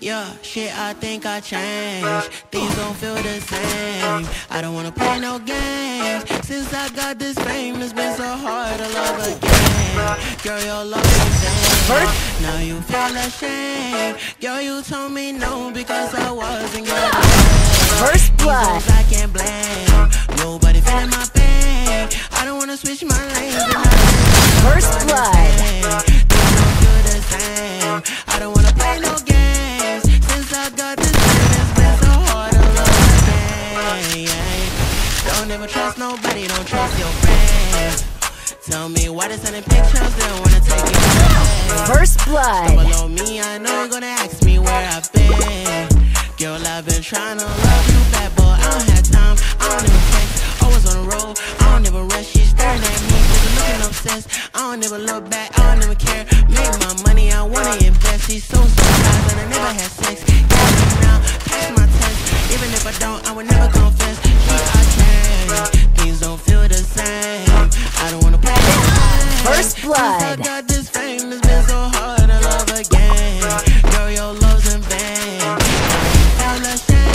Yeah, shit, I think I changed. Things don't feel the same. I don't wanna play no games. Since I got this fame, it's been so hard to love again. Girl, your love is insane. Now you feel ashamed. Girl, you told me no because I wasn't good. First blood. I can't blame. Nobody feeling my pain. I don't wanna switch my lanes. First blood. Things don't feel the same. I don't wanna play no games. Since I got this fame, it's been so hard to love again. Don't ever trust nobody, don't trust your friends. Tell me why they sending pictures, they don't wanna take your place. First blood. Don't below me, I know you're gonna ask me where I've been. Girl, I've been trying to love you back, but I don't have time, I don't even text. Always on the road, I don't even rest. She's staring at me, she's looking obsessed. I don't even look back, I don't even care. Make my money, I wanna invest. She's so surprised and I never had sex. Got me now, pass my test. Even if I don't, I would never confess. I change, things don't feel the same. I don't wanna play no games. First blood. Since I got this fame, it's been so hard to love again. Girl, your love's in vain. Girl,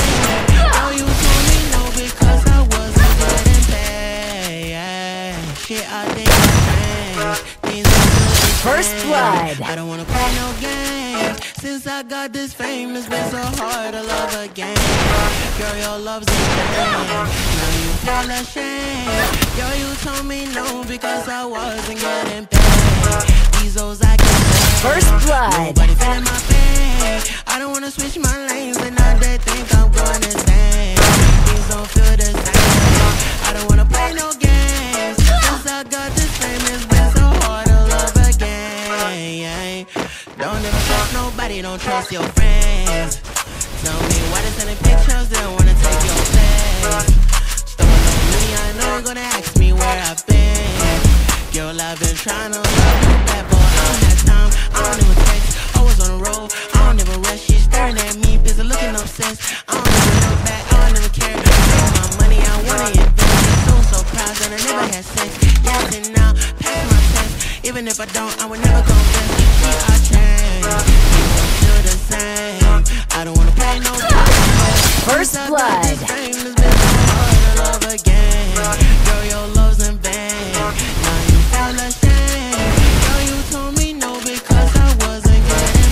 you told me no because I wasn't getting paid. Shit, I think I changed. Things don't feel the same. First blood. I don't wanna play no games. Since I got this fame, it's been so hard to love again. Girl, your love's insane. Now you feel ashamed. Girl, you told me no because I wasn't getting paid. These hoes I can't play. First blood. Nobody feeling my pain. I don't wanna switch my lanes and now they think I'm going insane. Things don't feel the same. I don't wanna play no games. Since I got this fame, it's been so hard to love again. Don't ever trust nobody, don't trust your friends. Tell me why they sending pictures, they don't wanna take your place. Stumble on me, I know you're gonna ask me where I've been. Girl, I've been trying to love you back, but I don't have time, I don't even text. Always on the road, I don't even rest. She's staring at me, busy looking obsessed. I don't even look back, I don't even care. Make my money, I wanna invest. She's so surprised and I never had sex. Yes and now, pass my test. Even if I don't, I would never confess. I change, things don't feel the same. I don't wanna play no games. First blood. This fame has been so hard to love again. Girl, your love's in vain. Now you feel ashamed. Girl, you told me no because I wasn't getting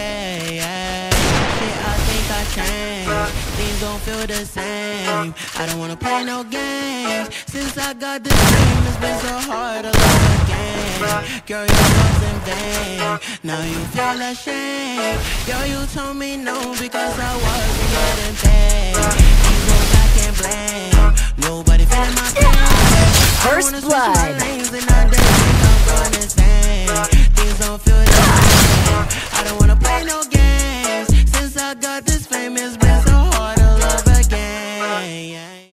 paid. Shit, I think I changed. Things don't feel the same. I don't wanna play no games. Since I got this fame, it's been so hard to love again. Girl, your love's in vain. Now you feel ashamed. Girl, you told me no because I wasn't getting paid.